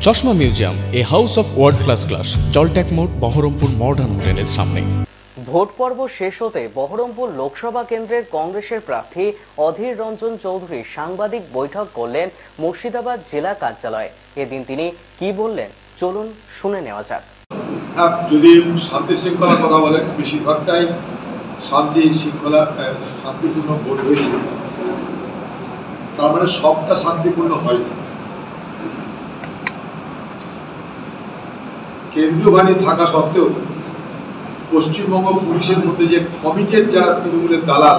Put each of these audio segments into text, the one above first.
চশমা museum, a house of world class, জলট্যাক মোড়, বহরমপুর মডার্ন হোটেলের সামনে। ভোট পর্ব শেষ হতে বহরমপুর লোকসভা কেন্দ্রের কংগ্রেসের প্রার্থী অধীর রঞ্জন চৌধুরী সাংবাদিক বৈঠক করলেন মুর্শিদাবাদ জেলা কার্যালয়ে। এদিন তিনি কি বললেন চলুন শুনে নেওয়া যাক। যদি শান্তি শৃঙ্খলা কথা বলেন, বেশিরভাগটাই শান্তি শৃঙ্খলা শান্তিপূর্ণ ভোট হয়েছে, তার মানে সবটা শান্তিপূর্ণ হয়নি। কেন্দ্রীয় বাহিনী থাকা সত্ত্বেও পশ্চিমবঙ্গ পুলিশের মধ্যে যে কমিটেড যারা তৃণমূলের দালাল,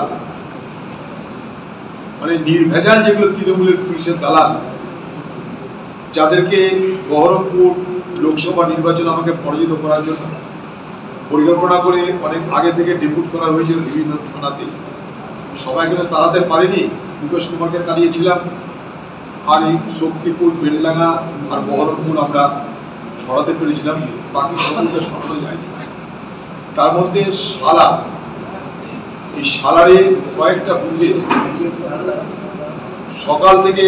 মানে নির্ভেজাল যেগুলো তৃণমূলের পুলিশের দালাল, যাদেরকে বহরমপুর লোকসভা নির্বাচন আমাকে পরাজিত করার জন্য পরিকল্পনা করে অনেক আগে থেকে ডেপুট করা হয়েছিল বিভিন্ন থানাতে, সবাইকে তো তাড়াতে পারিনি। মুকেশ কুমারকে তাড়িয়েছিলাম, আর এই শক্তিপুর, বেলডাঙ্গা আর বহরমপুর আমরা সরাতে পেরেছিলাম, বাকি সকলকে সরানো যায়নি। তার মধ্যে শালা, এই শালারে কয়েকটা বুথে সকাল থেকে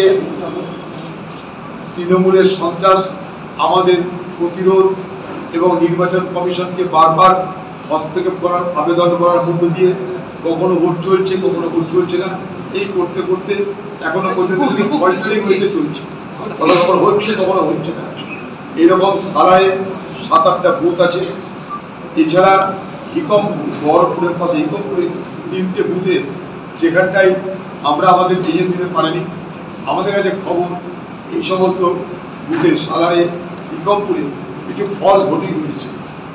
তৃণমূলের সন্ত্রাস আমাদের প্রতিরোধ এবং নির্বাচন কমিশনকে বারবার হস্তক্ষেপ করার আবেদন করার মধ্য দিয়ে কখনো ভোট চলছে, কখনো ভোট চলছে না, এই করতে করতে এখনো পর্যন্ত ফল্টারিং হইতে চলছে, কখনো হচ্ছে কখনো হচ্ছে না। এইরকম সালারে 7-8টা বুথ আছে। এছাড়া হিকম, বহরমপুরের পাশে হিকমপুরে 3টে বুথে, যেখানটায় আমরা আমাদের এজেন্ট দিতে পারিনি। আমাদের কাছে খবর এই সমস্ত বুথে সালারে, হিকমপুরে কিছু ফলস ভোটিং হয়েছে।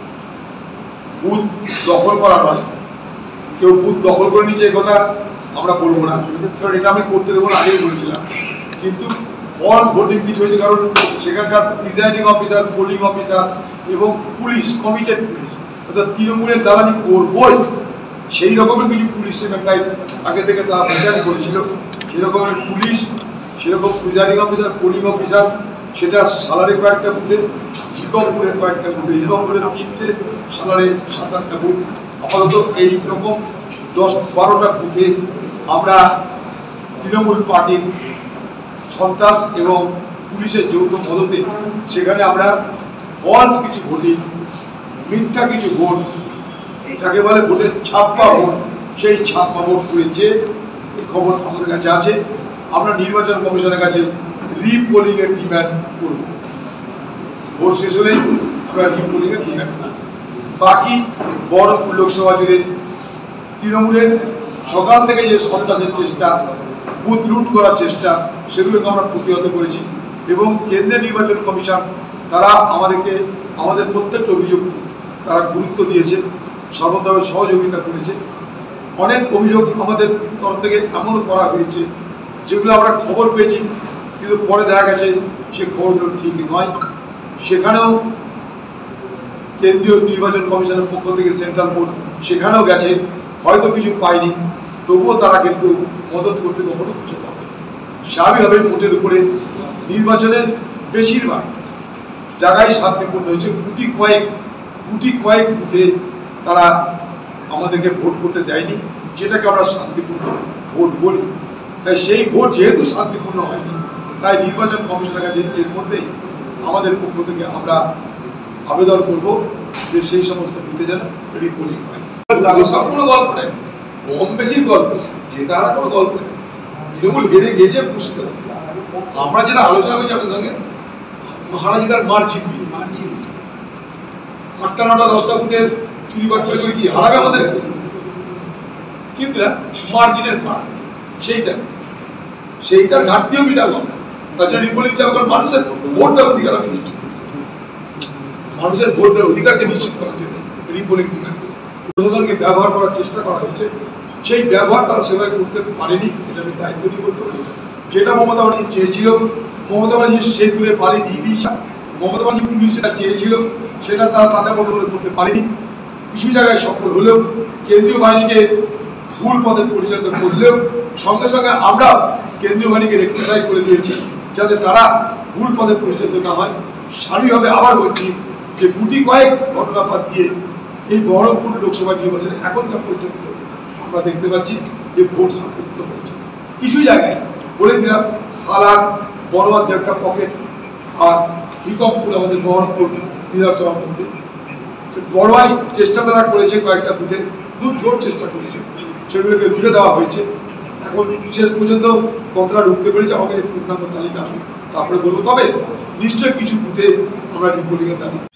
বুথ দখল করা নয়, কেউ বুথ দখল করে নিয়েছে এ কথা আমরা বলবো না, কারণ এটা আমি করতে দেবো না, আগেই বলেছিলাম। কিন্তু ফলস ভোটিং কিছু হয়েছে, কারণ সেখানকার প্রিজাইডিং অফিসার, পোলিং অফিসার এবং পুলিশ, কমিটেড পুলিশ, অর্থাৎ তৃণমূলের দালালি করবই সেই রকমের কিছু পুলিশ সেখানটায় আগে থেকে তারা প্রিজাইড করেছিল। সেরকমের পুলিশ, সেরকম প্রিজাইডিং অফিসার, পোলিং অফিসার, সেটা সালারে কয়েকটা বুথে, হিকমপুরের কয়েকটা বুথে, হিকমপুরের 3টে, সালারে 7-8টা বুথ। আপাতত এই রকম 10-12টা বুথে আমরা তৃণমূল পার্টির সন্ত্রাস এবং পুলিশের যৌথ মদতে সেখানে আমরা ফলস কিছু ভোটিং, মিথ্যা কিছু ভোট, এটাকে বলে ভোটের ছাপ্পা ভোট, সেই ছাপ্পা ভোট করেছে, এই খবর আমাদের কাছে আছে। আমরা নির্বাচন কমিশনের কাছে রিপোলিংয়ের ডিম্যান্ড করব। ভোট শেষ হলে আমরা রিপোলিংয়ের ডিম্যান্ড করব। বাকি বহরমপুর লোকসভা জুড়ে তৃণমূলের সকাল থেকে যে সন্ত্রাসের চেষ্টা, বুথ লুট করার চেষ্টা, সেগুলোকে আমরা প্রতিহত করেছি। এবং কেন্দ্রীয় নির্বাচন কমিশন তারা আমাদেরকে, আমাদের প্রত্যেকটা অভিযোগকে তারা গুরুত্ব দিয়েছে, সর্বতভাবে সহযোগিতা করেছে। অনেক অভিযোগ আমাদের তরফ থেকে এমন করা হয়েছে যেগুলো আমরা খবর পেয়েছি, কিন্তু পরে দেখা গেছে সে খবরগুলো ঠিক নয়। সেখানেও কেন্দ্রীয় নির্বাচন কমিশনের পক্ষ থেকে সেন্ট্রাল বোর্ড সেখানেও গেছে, হয়তো কিছু পায়নি, তবুও তারা কিন্তু মদত করতে কখনো কিছু পাবে। স্বাভাবিকভাবে ভোটের উপরে নির্বাচনের বেশিরভাগ জায়গায় শান্তিপূর্ণ হয়েছে। গুটি কয়েক বুথে তারা আমাদেরকে ভোট করতে দেয়নি, যেটাকে আমরা শান্তিপূর্ণ ভোট বলি। তাই সেই ভোট যেহেতু শান্তিপূর্ণ হয়নি, তাই নির্বাচন কমিশনের কাছে এর মধ্যেই আমাদের পক্ষ থেকে আমরা আবেদন করব যে সেই সমস্ত বুথে যেন রিপোলিং হয়। সব কোনো গল্প নেই, কম বেশির গল্প, যে তারা কোনো গল্প নেই। তৃণমূল হেরে গেছে বুঝতে হবে। আমরা যেটা আলোচনা করছি আপনার সঙ্গে, মহারাজিদার মার্জিন নিয়ে 8টা 9টা 10টা বুথের চুরি বাট করে কি হারাবে আমাদেরকে, কিন্তু মার্জিনের ফাঁক, সেইটার ঘাটতিও মিটাবো আমরা। তার জন্য রিপোলিং চাপ, কারণ মানুষের ভোট দেওয়ার অধিকার আমি নিশ্চিত করতে, মানুষের ভোট দেওয়ার অধিকারকে নিশ্চিত করার জন্য রিপোলিং প্রশাসনকে ব্যবহার করার চেষ্টা করা হয়েছে। সেই ব্যবহার তারা সেভাবে করতে পারেনি, এটা আমি দায়িত্ব নিয়ে করতে পারি। যেটা মমতা ব্যানার্জি চেয়েছিল, মমতা ব্যানার্জি সেগুলো পালিয়ে দিয়ে দিয়েছে। মমতা ব্যানার্জি পুলিশ যেটা চেয়েছিল সেটা তারা তাদের মতো করে করতে পারেনি। কিছু জায়গায় সফল হলেও, কেন্দ্রীয় বাহিনীকে ভুল পথে পরিচালনা করলেও সঙ্গে সঙ্গে আমরাও কেন্দ্রীয় বাহিনীকে রেকটিফাই করে দিয়েছি, যাতে তারা ভুল পথে পরিচালিত না হয়। স্বাভাবিকভাবে আবার বলছি যে গুটি কয়েক ঘটনাপাত দিয়ে এই বহরমপুর লোকসভা নির্বাচনে এখনকার পর্যন্ত আমরা দেখতে পাচ্ছি যে ভোট শান্তিপূর্ণ হয়েছে। কিছু জায়গায় বলে দিলাম, সালার, বড়বাদ একটা পকেট, আর হিকমপুর আমাদের বহরমপুর বিধানসভার মধ্যে বড়াই চেষ্টা তারা করেছে, কয়েকটা বুথে খুব জোর চেষ্টা করেছে, সেগুলোকে রুখে দেওয়া হয়েছে। এখন শেষ পর্যন্ত কতটা রুখতে পেরেছে আমাকে পূর্ণাঙ্গ তালিকা আসুন তারপরে বলবো। তবে নিশ্চয়ই কিছু বুথে আমরা রিপোর্টিংয়ে দাঁড়ি